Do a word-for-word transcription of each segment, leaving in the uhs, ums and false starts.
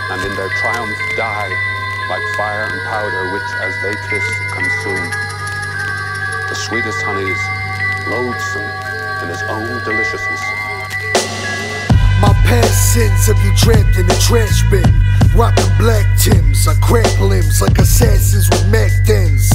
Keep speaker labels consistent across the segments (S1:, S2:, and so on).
S1: and in their triumph die like fire and powder, which as they kiss consume. The sweetest honey is loathsome in its own deliciousness.
S2: My past sins have you trapped in a trash bin. Rockin' black Tims, I crack limbs like assassins with Mac dens.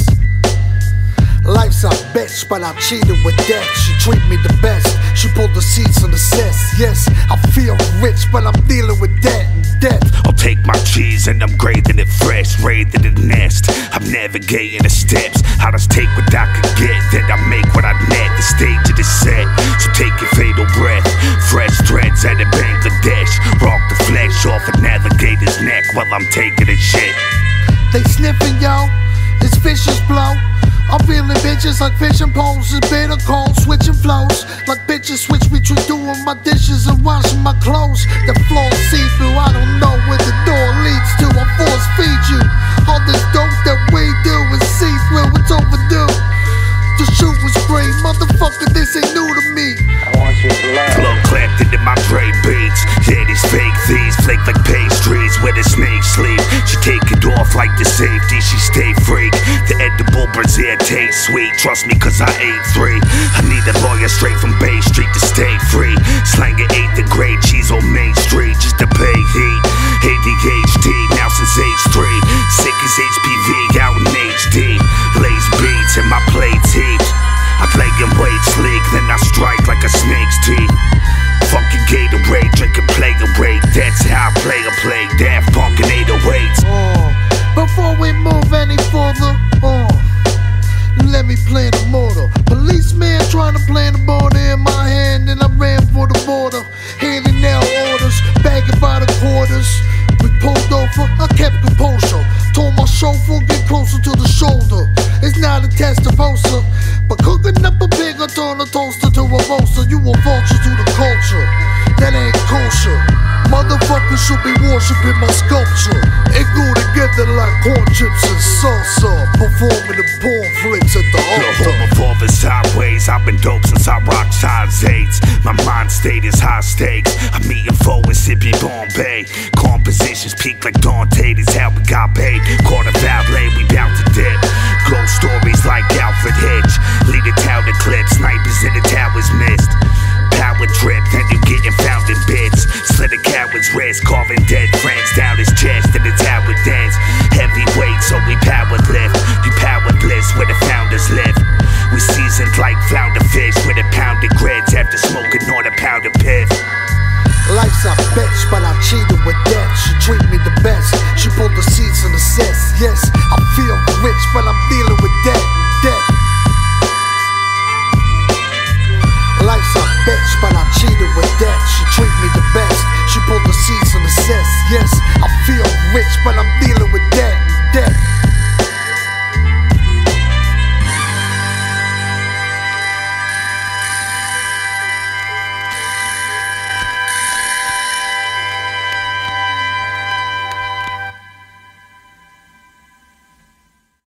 S2: Life's a bitch, but I cheated with that. She treat me the best, she pulled the seats on the cess. Yes, I feel rich, but I'm dealing with that and death.
S3: I'll take my cheese and I'm grading it fresh, raiding the nest. I'm navigating the steps, I just take what I can get, then I make what I net. The stage of the set, so take your fatal breath. Fresh threads out of Bangladesh, rock the flesh off a navigator's neck while I'm taking a shit.
S2: They sniffing, yo, it's vicious blow. I'm feeling bitches like fishing poles and bitter cold, switching flows like bitches switch between doing my dishes and washing my clothes. The floor see-through, I don't know where the door leads to. I force feed you all this dope that we do is see-through. It's overdue. The shoot was great, motherfucker. This ain't new to me.
S4: I want your blood.
S3: Blood clapped into my Dre beats. Yeah, these fake thieves flake like pastries where the snakes sleep. She take it off like the safety. She stay freak. The edible brazier tastes sweet. Trust me, cause I ate three. I need a lawyer straight from Bay Street to stay free. Slanging eighth grade cheese on Main Street just to pay heat. A D H D now since age three. Sick as H P V out in H D. Lace beats and my plates heat. I play and wait sleek, then I strike like a snake's teeth. Fucking Gatorade, drinking play away. That's how I play a play. Daft Punk and eight oh eights.
S2: Oh, before we move any further, oh, let me plan the mortar. Policeman trying to plan the border in my hand, and I ran for the border. Handing out orders, bagging by the quarters. We pulled over, I kept composure. Told my chauffeur, get closer to the shoulder. It's not a test of ulcer, but cooking up a pig, I turn a toaster to a roaster. You a vulture to the culture, that ain't kosher. Motherfuckers should be worshiping my sculpture. It go together like corn chips and salsa. Performing the porn flicks at the altar.
S3: Before the sideways, I've been dope since I rocked size eights. My mind state is high stakes. I'm eating forward, sipping Bombay. Compositions peak like Dante, this how we got paid. Caught a valet, we bout to dip. Ghost stories like Alfred Hitch. Lead a town to clip, snipers in the towers missed. Power trip, then you getting found in bits. Slit a coward's wrist, carving dead friends down his chest, and it's how it ends. Heavyweight, so we power lift. You power bliss where the founders live. We seasoned like flounder fish with a pound of grits after smoking on a pound of piff.
S2: Life's a bitch, but I cheated with that. She treat me the best, she pulled the seats on the cess. Yes, I feel rich, but I'm dealing with that and death. Life's a bitch, but I cheated with that. She treat me the best, she pulled the seats on the cess. Yes, I feel rich, but I'm dealing with that and death.